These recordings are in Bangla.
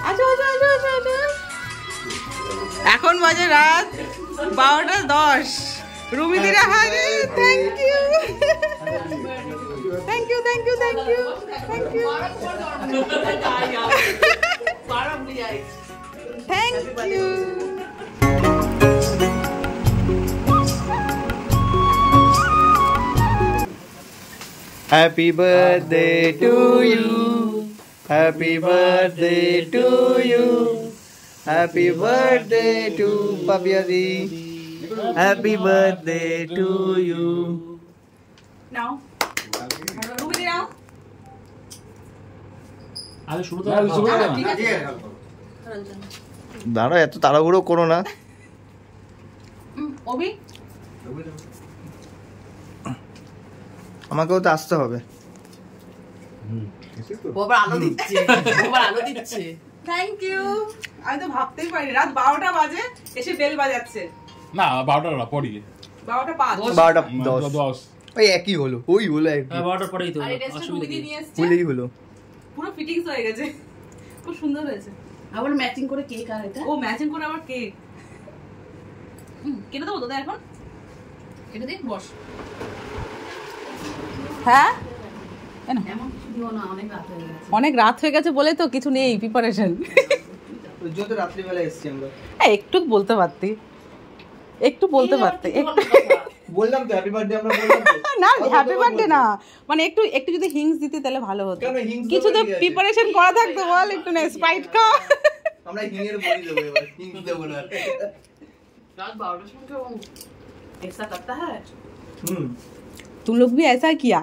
এখন বাজে রাত 12:10। রুমিদিরা হারে। Thank you thank you thank you thank you thank you thank you. Happy birthday to you. Happy birthday to you. Happy birthday to Papiadi. Happy birthday to you. Now. Ruby now. আরে শুরু তো দাঁড়া, এত তাড়াহুড়ো করো না। ওবি আমাকেও তো আসতে হবে। বাবা আলো দিচ্ছে, বাবা আলো দিচ্ছে। Thank you. আমি তো ভাবতেই পারি রাত 12টা বাজে এসে বেল বাজাচ্ছে। না 12টা না পরে 12:05 12:10 ওই একই হলো, ওই হলো একই। 12টার পরেই তো আর এটা সুবিধা নিয়ে এসেছে, ভুলেই হলো। পুরো ফিটিংস হয়ে গেছে, খুব সুন্দর হয়েছে। আবার ম্যাচিং করে কেক, আর এটা ও ম্যাচিং করে আবার কেক। কেটে দেবো তোদের এখন, কেটে দে বস। হ্যাঁ অনেক রাত হয়ে গেছে বলে তো কিছু নেই প্রিপারেশন। যত রাত্রিবেলা এসেছি আমরা। একটু বলতে পারতি, একটু বলতে পারতে। বললাম তো হ্যাপি বার্থডে, আমরা বললাম তো। না হ্যাপি বার্থডে না, মানে একটু একটু যদি হিংস দিতে তাহলে ভালো হতো। কিছু তো প্রিপারেশন করা থাকতো, বল একটু না স্প্রাইট খাও। আমরা হিংের বলি দেবো এবার, হিংস দেবো না। रात 12 बजे को ऐसा करता है। तुम लोग भी ऐसा किया?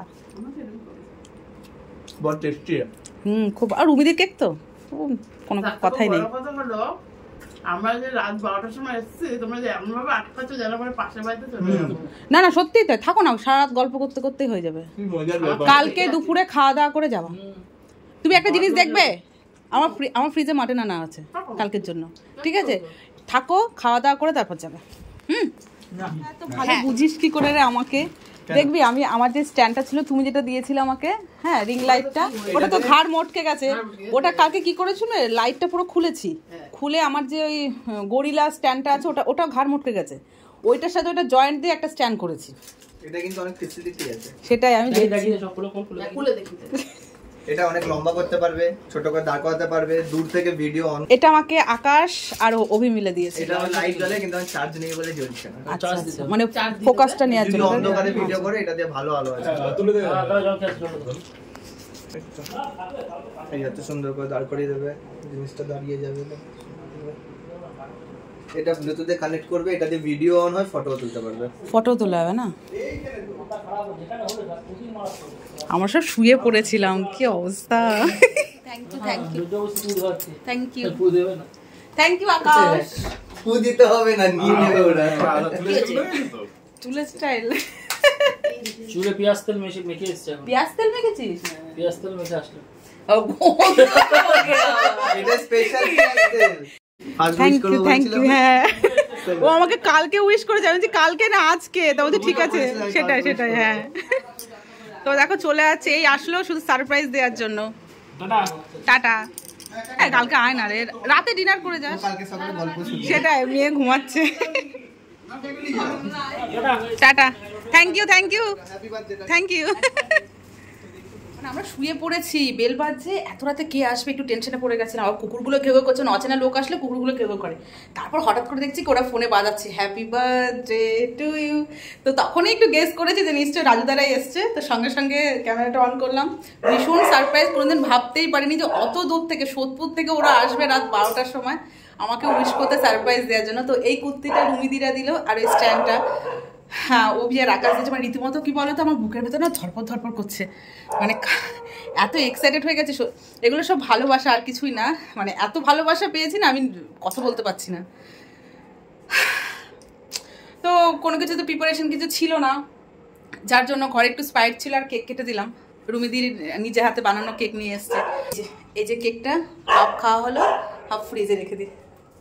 बहुत टेस्टी है। খুব। আর রুমিদের কেক তো কোনো কথাই নেই। আমরা যে রাত 12টার সময় এসেছি, তোমরা যে এমন ভাবে আটকাচ্ছ যেন আমরা পাশের বাড়িতে চলে যাবো। না না সত্যি তো, থাকো না, সারা রাত গল্প করতে করতেই হয়ে যাবে। কালকে দুপুরে খাওয়া দাওয়া করে যাবা। তুমি একটা জিনিস দেখবে, আমার ফ্রিজে মাটন আনা আছে কালকের জন্য, ঠিক আছে? থাকো, খাওয়া দাওয়া করে তারপর যাবে। ভালো বুঝিস কি করে রে আমাকে? দেখবি আমি আমার যে স্ট্যান্ডটা ছিল, তুমি যেটা দিয়েছিলে আমাকে, হ্যাঁ রিং লাইটটা, ওটা তো ঘাড় মটকে গেছে। ওটা কালকে কি করেছিল, লাইটটা পুরো খুলেছি, খুলে আমার যে ওই গরিলা স্ট্যান্ডটা আছে ওটা ঘাড় মটকে গেছে, ওইটার সাথে ওটা জয়েন্ট দিয়ে একটা স্ট্যান্ড করেছি। এটা কিন্তু অনেক ফেসিলিটি আছে। সেটাই আমি দেখছি, খুলে দেখি। এটা অনেক লম্বা করতে পারবে, ছোট করে দাঁড় করাতে পারবে, দূর থেকে ভিডিও অন। এটা আমাকে আকাশ আর অভি মিলে দিয়েছে। এটা লাইট জ্বলে কিন্তু আমি চার্জ নেই বলে জ্বলছে না। আচ্ছা মানে ফোকাসটা নেওয়ার জন্য। অন্ধকারে ভিডিও করে এটা দিয়ে ভালো আলো আছে। তুলে দে। এই এত সুন্দর করে দাঁড় করিয়ে দেবে, জিনিসটা দাঁড়িয়ে যাবে। এটা ব্লুটুথে কানেক্ট করবে, এটা দিয়ে ভিডিও অন হয়, ফটো তুলতে পারবে। ফটো তোলা হবে না? আমরা সব শুয়ে পড়েছিলাম, কি অবস্থা। Thank you thank you thank you thank you Akash. ফু দিতে হবে না, নিয়ে নেবে ওরা। চুলের স্টাইল। চুলে পেঁয়াজ তেল মেখে এসছে। পেঁয়াজ তেল মেখেছিস? পেঁয়াজ তেল মেখে আসলো। এটা স্পেশাল পেঁয়াজ তেল। Thank you thank you. হ্যাঁ ও আমাকে কালকে উইশ করেছে, আমি বলছি কালকে না আজকে, তো বলছি ঠিক আছে। সেটাই সেটাই হ্যাঁ। তো দেখো চলে যাচ্ছে, এই আসলো শুধু সারপ্রাইজ দেওয়ার জন্য। টাটা। হ্যাঁ কালকে আয় না রে, রাতে ডিনার করে যাস। কালকে সকালে গল্প শুনি। সেটাই, মেয়ে ঘুমাচ্ছে। টাটা। Thank you thank you thank you. আমরা শুয়ে পড়েছি, বেল বাজছে, এত রাতে কে আসবে একটু টেনশনে পড়ে গেছে। আবার কুকুরগুলো কেউ করছে, অচেনা লোক আসলে কুকুরগুলো কেউ করে। তারপর হঠাৎ করে দেখছি ওরা ফোনে বাজাচ্ছে হ্যাপি বার্থডে টু ইউ। তো তখনই একটু গেস করেছি যে নিশ্চয়ই রাজু দ্বারাই এসছে। তো সঙ্গে সঙ্গে ক্যামেরাটা অন করলাম। ভীষণ সারপ্রাইজ, কোনোদিন ভাবতেই পারিনি যে অত দূর থেকে, সোদপুর থেকে ওরা আসবে রাত 12টার সময় আমাকে উইশ করতে, সারপ্রাইজ দেওয়ার জন্য। তো এই কুর্তিটা রুমিদিরা দিল, আর ওই স্ট্যান্ডটা হ্যাঁ অভি আর আকাশ দিয়েছে। মানে রীতিমতো কি বলো তো, আমার বুকের ভেতর না ধরপড় ধরপড় করছে, মানে এত এক্সাইটেড হয়ে গেছে। এগুলো সব ভালোবাসা, আর কিছুই না। মানে এত ভালোবাসা পেয়েছি না, আমি কথা বলতে পারছি না। তো কোনো কিছু তো প্রিপারেশন কিছু ছিল না, যার জন্য ঘরে একটু স্পাইট ছিল আর কেক কেটে দিলাম। রুমিদির নিজে হাতে বানানো কেক নিয়ে এসছে। এই যে কেকটা হাফ খাওয়া হলো, হাফ ফ্রিজে রেখে দিই।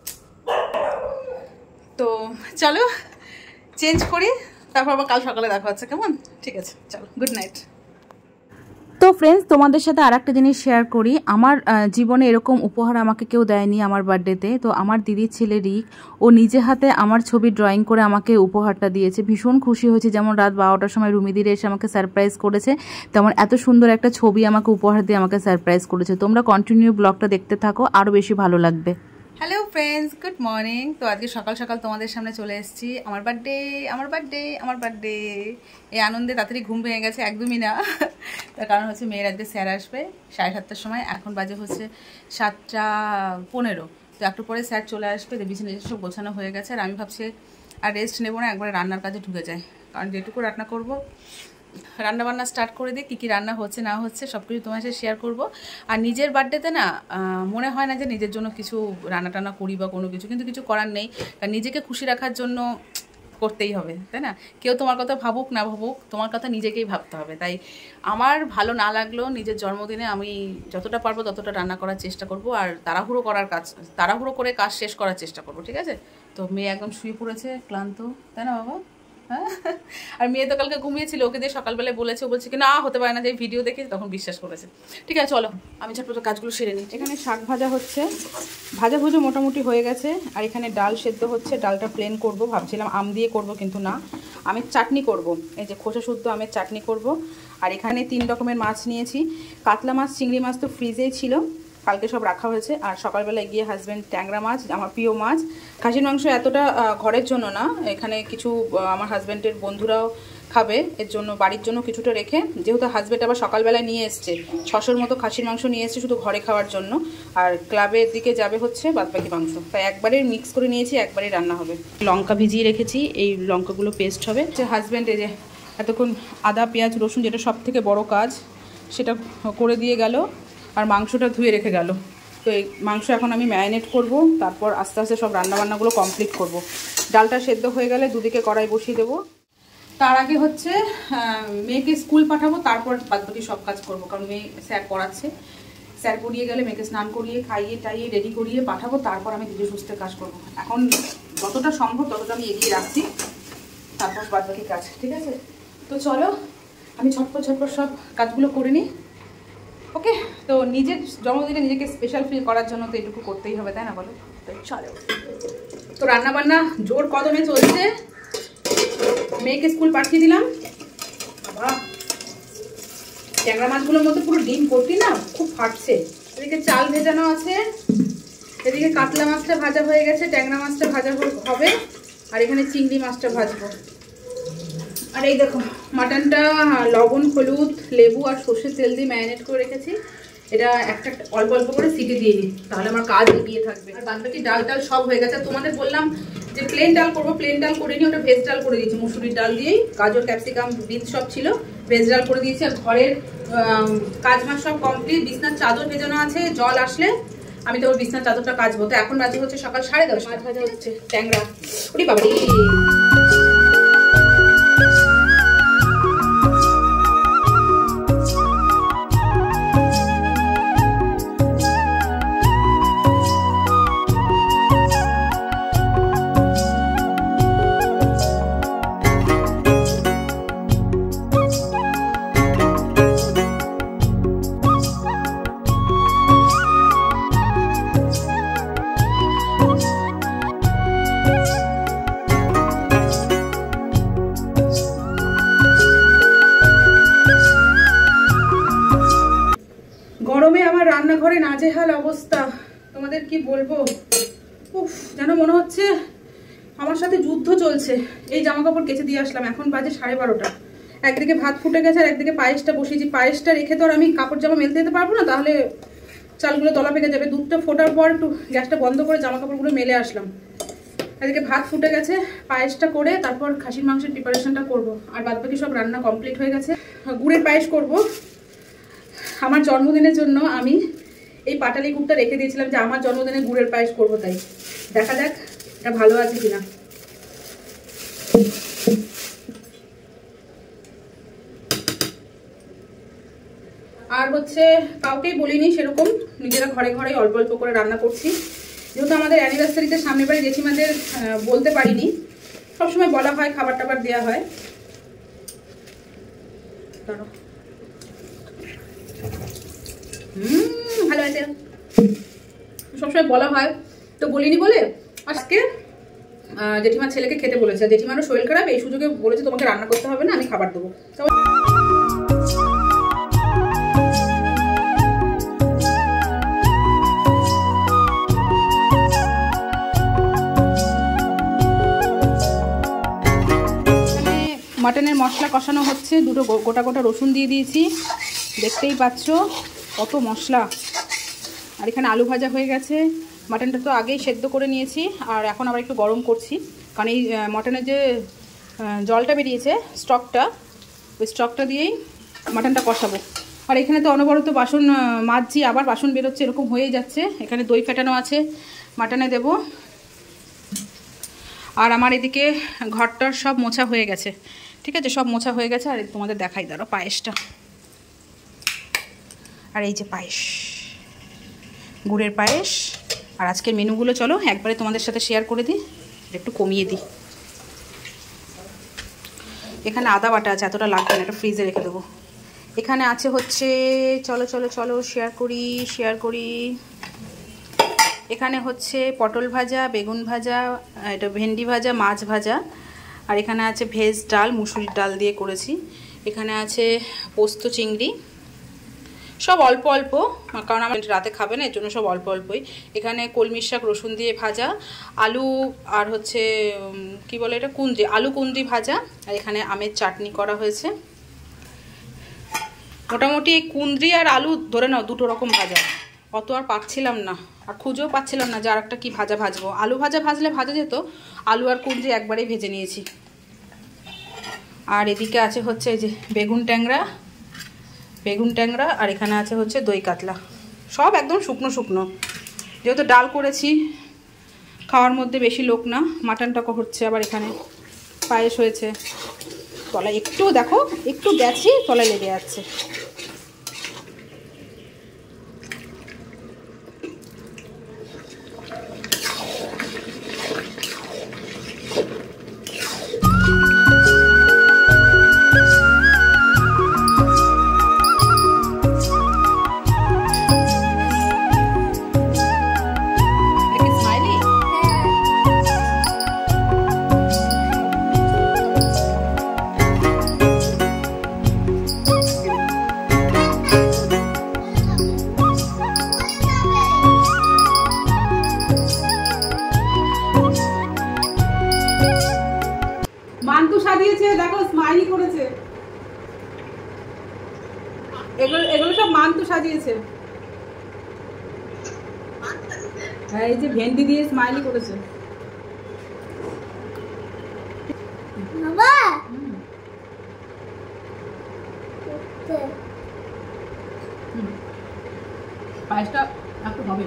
তো চলো চেঞ্জ করি, তারপর আবার কাল সকালে দেখা হচ্ছে, কেমন? ঠিক আছে চলো, গুড নাইট। তো ফ্রেন্ডস, তোমাদের সাথে আর একটা জিনিস শেয়ার করি। আমার জীবনে এরকম উপহার আমাকে কেউ দেয়নি আমার বার্থডেতে। তো আমার দিদির ছেলে রিক, ও নিজে হাতে আমার ছবি ড্রয়িং করে আমাকে উপহারটা দিয়েছে। ভীষণ খুশি হয়েছে। যেমন রাত 12টার সময় রুমিদির এসে আমাকে সারপ্রাইজ করেছে, তেমন এত সুন্দর একটা ছবি আমাকে উপহার দিয়ে আমাকে সারপ্রাইজ করেছে। তোমরা কন্টিনিউ ব্লগটা দেখতে থাকো, আরও বেশি ভালো লাগবে। Hello friends, good morning. তো আজকে সকাল সকাল তোমাদের সামনে চলে এসেছি। আমার বার্থডে এই আনন্দে তাড়াতাড়ি ঘুম ভেঙে গেছে, একদমই না। তার কারণ হচ্ছে মেয়ের আজকে স্যার আসবে 7:30টার সময়। এখন বাজে হচ্ছে 7:15। তো একটু পরে স্যার চলে আসবে। বিছানা সব গোছানো হয়ে গেছে। আর আমি ভাবছি আর রেস্ট নেবো না, একবারে রান্নার কাজে ঢুকে যায়। কারণ যেটুকু রান্না করবো, রান্নাবান্না স্টার্ট করে দিই। কী রান্না হচ্ছে না হচ্ছে সব কিছু তোমার সাথে শেয়ার করবো। আর নিজের বার্থডেতে না মনে হয় না যে নিজের জন্য কিছু রান্না টান্না করি বা কোনো কিছু, কিন্তু কিছু করার নেই। কারণ নিজেকে খুশি রাখার জন্য করতেই হবে, তাই না? কেউ তোমার কথা ভাবুক না ভাবুক, তোমার কথা নিজেকেই ভাবতে হবে। তাই আমার ভালো না লাগলেও নিজের জন্মদিনে আমি যতটা পারবো ততটা রান্না করার চেষ্টা করব। আর তাড়াহুড়ো করে কাজ শেষ করার চেষ্টা করবো, ঠিক আছে? তো মেয়ে একদম শুয়ে পড়েছে ক্লান্ত, তাই না বাবা? হ্যাঁ, আর মেয়ে তো কালকে ঘুমিয়েছিল, ওকে দিয়ে সকালবেলায় বলেছে, ও বলছে কি না হতে পারে না, যে ভিডিও দেখে তখন বিশ্বাস করেছে। ঠিক আছে, চলো আমি ঝটপট কাজগুলো সেরে নিই। এখানে শাক ভাজা হচ্ছে, ভাজাভুজো মোটামুটি হয়ে গেছে। আর এখানে ডাল সেদ্ধ হচ্ছে, ডালটা প্লেন করব। ভাবছিলাম আম দিয়ে করব, কিন্তু না, আমের চাটনি করব। এই যে খোসা শুদ্ধ আমের চাটনি করব। আর এখানে 3 রকমের মাছ নিয়েছি। কাতলা মাছ, চিংড়ি মাছ তো ফ্রিজেই ছিল, কালকে সব রাখা হয়েছে। আর সকালবেলায় গিয়ে হাজব্যান্ড ট্যাংরা মাছ, আমার প্রিয় মাছ। খাসির মাংস এতটা ঘরের জন্য না, এখানে কিছু আমার হাজব্যান্ডের বন্ধুরাও খাবে, এর জন্য বাড়ির জন্য কিছুটা রেখে, যেহেতু হাজব্যান্ড আবার সকালবেলায় নিয়ে এসছে 600-র মতো খাসির মাংস নিয়ে এসছে শুধু ঘরে খাওয়ার জন্য। আর ক্লাবের দিকে যাবে হচ্ছে বাদবাকি মাংস, তাই একবারে মিক্স করে নিয়েছি, একবারে রান্না হবে। লঙ্কা ভিজিয়ে রেখেছি, এই লঙ্কাগুলো পেস্ট হবে। যে হাজব্যান্ড এই যে এতক্ষণ আদা পেঁয়াজ রসুন, যেটা সব থেকে বড় কাজ, সেটা করে দিয়ে গেল। আর মাংসটা ধুয়ে রেখে গেল। তো এই মাংস এখন আমি ম্যারিনেট করব, তারপর আস্তে আস্তে সব রান্নাবান্নাগুলো কমপ্লিট করব। ডালটা সেদ্ধ হয়ে গেলে দুদিকে কড়াই বসিয়ে দেবো। তার আগে হচ্ছে মেয়েকে স্কুল পাঠাবো, তারপর বাদবাকি সব কাজ করব। কারণ মেয়ে স্যার পড়াচ্ছে, স্যার পড়িয়ে গেলে মেয়েকে স্নান করিয়ে খাইয়ে টাইয়ে রেডি করিয়ে পাঠাবো, তারপর আমি ধীরে সুস্থে কাজ করব। এখন যতটা সম্ভব ততটা আমি এগিয়ে রাখছি, তারপর বাদবাকি কাজ, ঠিক আছে? তো চলো আমি ঝটপট সব কাজগুলো করে নিই। ওকে, তো নিজের জন্মদিনে নিজেকে স্পেশাল ফিল করার জন্য তো এটুকু করতেই হবে, তাই না বলো? তো চলো, তো রান্নাবান্না জোর কদমে চলছে। মেয়েকে স্কুল পাঠিয়ে দিলাম। বাবা, ট্যাংরা মাছগুলোর মধ্যে পুরো ডিম ভর্তি না, খুব ফাটছে। এদিকে চাল ভেজানো আছে, এদিকে কাতলা মাছটা ভাজা হয়ে গেছে, ট্যাংরা মাছটা ভাজা হবে, আর এখানে চিংড়ি মাছটা ভাজবো। আর এই দেখো মাটনটা লবণ হলুদ লেবু আর সর্ষের তেল দিয়ে ম্যারিনেট করে রেখেছি। এটা একটা অল্প অল্প করে সিটি দিয়ে নিই, তাহলে আমার কাজ এগিয়ে থাকবে। আর বাদবাকি ডাল সব হয়ে গেছে। তোমাদের বললাম যে প্লেন ডাল করবো, প্লেন ডাল করে নিই, ওটা ভেজ ডাল করে দিয়েছি। মুসুরির ডাল দিয়েই গাজর ক্যাপসিকাম বিনস সব ছিল, ভেজ ডাল করে দিয়েছি। আর ঘরের কাজ মাস সব কমপ্লিট। বিছনার চাদর ভেজানো আছে, জল আসলে আমি তো ওর বিছনার চাদরটা কাচবো। তো এখন বাজে হচ্ছে সকাল 10:30। মাছ ভাজা হচ্ছে, ট্যাংরা। ওরে বাবা, গরমে আমার রান্নাঘরে নাজেহাল অবস্থা, তোমাদের কি বলবো। উফ, যেন মনে হচ্ছে আমার সাথে যুদ্ধ চলছে। এই জামা কাপড় কেচে দিয়ে আসলাম, এখন বাজে 12:30। একদিকে ভাত ফুটে গেছে আর একদিকে পায়েসটা বসিয়েছি। পায়েসটা রেখে তো আর আমি কাপড় জামা মেলতে যেতে পারবো না, তাহলে চালগুলো তলা পেকে যাবে। দুধটা ফোটার পর একটু গ্যাসটা বন্ধ করে জামা কাপড়গুলো মেলে আসলাম। এদিকে ভাত ফুটে গেছে, পায়েসটা করে তারপর খাসির মাংসের প্রিপারেশনটা করব। আর বাদবাকি সব রান্না কমপ্লিট হয়ে গেছে। গুড়ের পায়েস করব আমার জন্মদিনের জন্য। আমি এই পাটালি গুড়টা রেখে দিয়েছিলাম যে আমার জন্মদিনে গুড়ের পায়েস করবো, তাই দেখা যাক এটা ভালো আছে কিনা। আর হচ্ছে কাউকেই বলিনি সেরকম, নিজেরা ঘরে ঘরে অল্প অল্প করে রান্না করছি। যেহেতু আমাদের অ্যানিভার্সারিতে সামনের বাড়ি জেঠিমাদের বলতে পারিনি, সবসময় বলা হয়, খাবার টাবার দেওয়া হয়। সবসময় বলা হয়, তো বলিনি বলে আজকে জেঠিমার ছেলেকে খেতে বলেছে। জেঠিমারও শরীর খারাপ, এই সুযোগে বলেছে তোমাকে রান্না করতে হবে না, আমি খাবার দেবো। মাটনের মশলা কষানো হচ্ছে, দুটো গোটা গোটা রসুন দিয়ে দিয়েছি, দেখতেই পাচ্ছ কত মশলা। আর এখানে আলু ভাজা হয়ে গেছে। মাটনটা তো আগেই সেদ্ধ করে নিয়েছি, আর এখন আবার একটু গরম করছি, কারণ এই মাটনের যে জলটা বেরিয়েছে স্টকটা, ওই স্টকটা দিয়েই মাটনটা কষাবো। আর এখানে তো অনবরত বাসন মাজছি, আবার বাসন বেরোচ্ছে, এরকম হয়েই যাচ্ছে। এখানে দই ফেটানো আছে, মাটনে দেব। আর আমার এদিকে ঘরটার সব মোছা হয়ে গেছে, ঠিক আছে, সব মোছা হয়ে গেছে। আর তোমাদের দেখাই দাঁড়ো পায়েসটা। আর এই যে পায়েস, গুড়ের পায়েস। আর আজকের মেনুগুলো চলো একবারে তোমাদের সাথে শেয়ার করে দিই, একটু কমিয়ে দিই। এখানে আদা বাটা আছে, এতটা লাগবে না, এটা ফ্রিজে রেখে দেবো। এখানে আছে হচ্ছে, চলো চলো চলো শেয়ার করি। এখানে হচ্ছে পটল ভাজা, বেগুন ভাজা, এটা ভেন্ডি ভাজা, মাছ ভাজা। আর এখানে আছে ভেজ ডাল, মুসুরির ডাল দিয়ে করেছি। এখানে আছে পোস্ত চিংড়ি, সব অল্প অল্প, কারণ আমার রাতে খাবে না, এর জন্য সব অল্প অল্পই। এখানে কলমি শাক রসুন দিয়ে ভাজা, আলু আর হচ্ছে কি বলে এটা, কুঁদরি, আলু কুঁদরি ভাজা। আর এখানে আমের চাটনি করা হয়েছে। মোটামুটি কুঁদরি আর আলু ধরে নাও দুটো রকম ভাজা, অত আর পাচ্ছিলাম না, আর খুঁজেও পাচ্ছিলাম না যে আর একটা কী ভাজা ভাজবো। আলু ভাজা ভাজলে ভাজা যেত, আলু আর কুঁদরি একবারেই ভেজে নিয়েছি। আর এদিকে আছে হচ্ছে এই যে বেগুন ট্যাংরা, আর এখানে আছে হচ্ছে দই কাতলা, সব একদম শুকনো শুকনো। যেহেতু ডাল করেছি, খাওয়ার মধ্যে বেশি লোক না। মাটনটা হচ্ছে, আবার এখানে পায়েস হয়েছে। তলায় একটু দেখো, একটু গেছি, তলায় লেগে যাচ্ছে। মান্তু সাজিয়েছে, দেখো স্মাইলি করেছে। এগুলো সব মান্তু সাজিয়েছে। হ্যাঁ, এই যে ভেন্ডি দিয়ে স্মাইলি করেছে। পায়েসটা একটু হবে।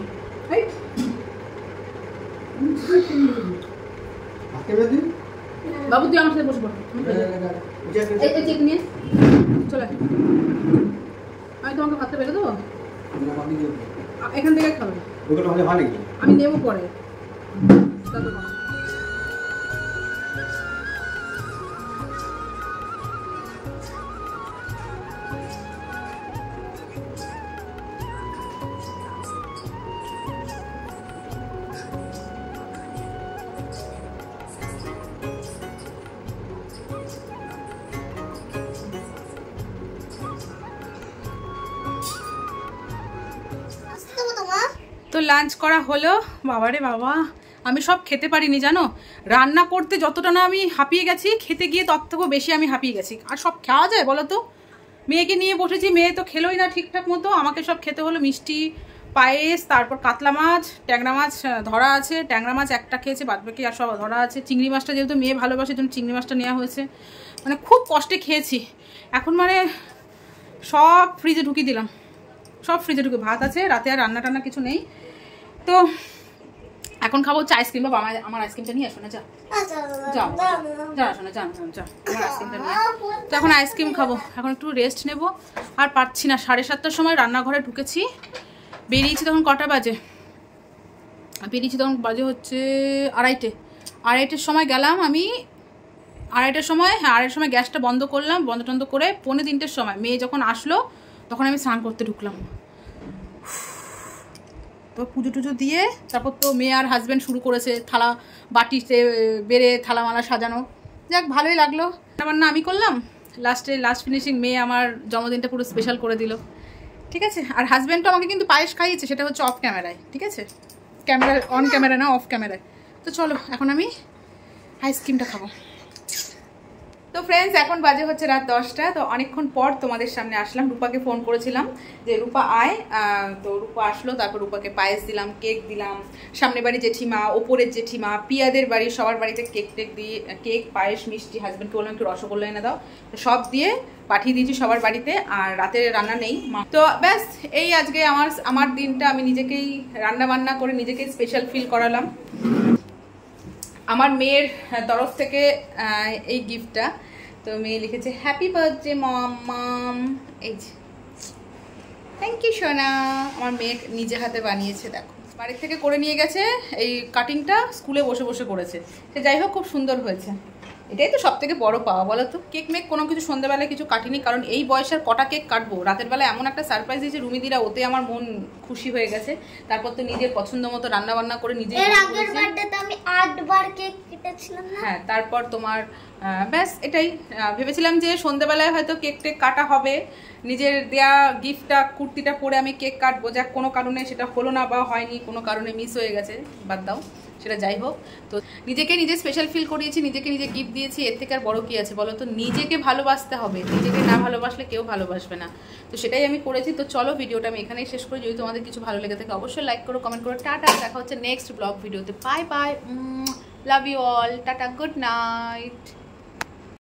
বাবু তুই আমার সাথে বসে পড়, নিয়ে চলে। আমি তোমাকে ভাতটা বেড়ে দেবো, এখান থেকে খাবে, আমি নেবো পরে। তো লাঞ্চ করা হলো। বাবারে বাবা, আমি সব খেতে পারিনি জানো, রান্না করতে যতটা না আমি হাঁপিয়ে গেছি, খেতে গিয়ে তত থেকেও বেশি আমি হাঁপিয়ে গেছি। আর সব খাওয়া যায় বলো তো? মেয়েকে নিয়ে বসেছি, মেয়ে তো খেলোই না ঠিকঠাক মতো, আমাকে সব খেতে হলো। মিষ্টি, পায়েস, তারপর কাতলা মাছ, ট্যাংরা মাছ ধরা আছে, ট্যাংরা মাছ একটা খেয়েছে, বাদবাকি আর সব ধরা আছে। চিংড়ি মাছটা যেহেতু মেয়ে ভালোবাসে, জন্য চিংড়ি মাছটা নেওয়া হয়েছে। মানে খুব কষ্টে খেয়েছি। এখন মানে সব ফ্রিজে ঢুকিয়ে দিলাম, সব ফ্রিজে ঢুকে। ভাত আছে, রাতে আর রান্না টান্না কিছু নেই। তো এখন খাবো হচ্ছে আইসক্রিম। বাবা আমার আইসক্রিমটা নিয়ে আসো না, যাও যাও যাও আসো না, যাও যাও আমার আইসক্রিমটা নিয়ে। তো এখন আইসক্রিম খাবো, এখন একটু রেস্ট নেব। আর পারছি না। 7:30টার সময় রান্নাঘরে ঢুকেছি, বেরিয়েছি তখন কটা বাজে? বেরিয়েছি তখন বাজে হচ্ছে 2:30 সময় গেলাম আমি। 2:30 সময়, হ্যাঁ 2:30 সময় গ্যাসটা বন্ধ করলাম, বন্ধ টন্ধ করে 2:45 সময় মেয়ে যখন আসলো তখন আমি স্নান করতে ঢুকলাম। তো পুজো টুজো দিয়ে তারপর তো মেয়ে আর হাজব্যান্ড শুরু করেছে থালা বাটিতে বেড়ে থালামালা সাজানো। যাক ভালোই লাগলো। রান্না আমি করলাম, লাস্ট ফিনিশিং মেয়ে আমার জন্মদিনটা পুরো স্পেশাল করে দিল। ঠিক আছে, আর হাজব্যান্ডও আমাকে কিন্তু পায়েস খাইয়েছে, সেটা হচ্ছে অফ ক্যামেরায়। ঠিক আছে, অন ক্যামেরা না, অফ ক্যামেরায়। তো চলো এখন আমি আইসক্রিমটা খাবো। তো ফ্রেন্ডস, এখন বাজে হচ্ছে রাত 10টা। তো অনেকক্ষণ পর তোমাদের সামনে আসলাম। রূপাকে ফোন করেছিলাম যে রূপা আয়, তো রূপা আসলো। তারপর রূপাকে পায়েস দিলাম, কেক দিলাম। সামনে বাড়ি জেঠিমা, ওপরের জেঠিমা, পিয়াদের বাড়ি, সবার বাড়িতে কেক টেক দিয়ে, কেক পায়েস মিষ্টি, হাজব্যান্ডকে বললাম একটু রসগোল্লা এনে দাও, তো সব দিয়ে পাঠিয়ে দিয়েছি সবার বাড়িতে। আর রাতে রান্না নেই। তো ব্যাস এই আজকে আমার দিনটা আমি নিজেকেই রান্না বান্না করে নিজেকেই স্পেশাল ফিল করালাম। আমার মেয়ের তরফ থেকে এই গিফটটা, তো মেয়ে লিখেছে হ্যাপি বার্থডে মম। এই যে থ্যাংক ইউ সোনা। আমার মেয়ে নিজে হাতে বানিয়েছে, দেখো বাড়ির থেকে করে নিয়ে গেছে। এই কাটিংটা স্কুলে বসে বসে করেছে। সে যাই হোক, খুব সুন্দর হয়েছে। এটাই তো সব থেকে বড় পাওয়া, বলো তো। কেক মেক কোনো কিছু সন্ধ্যাবেলায় কিছু কাটিনি, কারণ এই বয়সের কটা কেক কাটবো। রাতের বেলা এমন একটা সারপ্রাইজ দিয়েছে রুমিদিরা, ওতে আমার মন খুশি হয়ে গেছে। তারপর তো নিজের পছন্দ মতো রান্না বান্না করে নিজে, এর আগের বার্থডেতে আমি 8 বার কেক কেটেছিলাম না। হ্যাঁ, তারপর তোমার ব্যাস এটাই ভেবেছিলাম যে সন্ধ্যাবেলায় হয়তো কেক টেক কাটা হবে, নিজের দেয়া গিফটটা কুর্তিটা পরে আমি কেক কাটবো। যাক, কোনো কারণে সেটা হলো না বা হয়নি, কোনো কারণে মিস হয়ে গেছে, বাদ দাও সেটা। যাই হোক, তো নিজেকে নিজে স্পেশাল ফিল করিয়েছি, নিজেকে নিজে গিফট দিয়েছি। এর থেকে আর বড় কি আছে বলো তো। নিজেকে ভালোবাসতে হবে, নিজেকে না ভালোবাসলে কেউ ভালোবাসবে না। তো সেটাই আমি করেছি। তো চলো ভিডিওটা আমি এখানেই শেষ করি। যদি তোমাদের কিছু ভালো লেগে থাকে অবশ্যই লাইক করো, কমেন্ট করো। টাটা, দেখা হচ্ছে নেক্সট ব্লগ ভিডিওতে। Bye bye, love you all, টাটা, গুড নাইট।